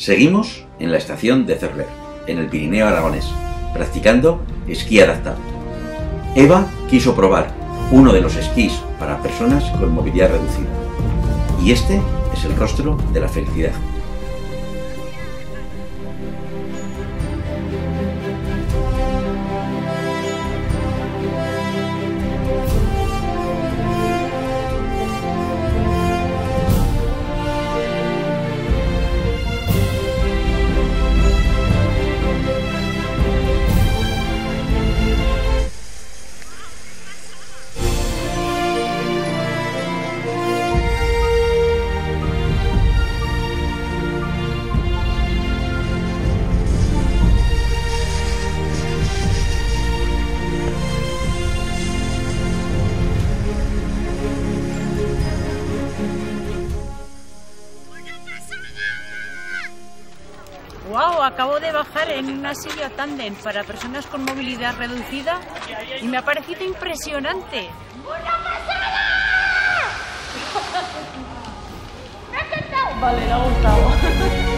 Seguimos en la estación de Cerver, en el Pirineo aragonés, practicando esquí adaptado. Eva quiso probar uno de los esquís para personas con movilidad reducida. Y este es el rostro de la felicidad. ¡Wow! Acabo de bajar en una silla tándem para personas con movilidad reducida y me ha parecido impresionante. ¡Una pasada! ¡Me ha encantado! Vale, le ha gustado.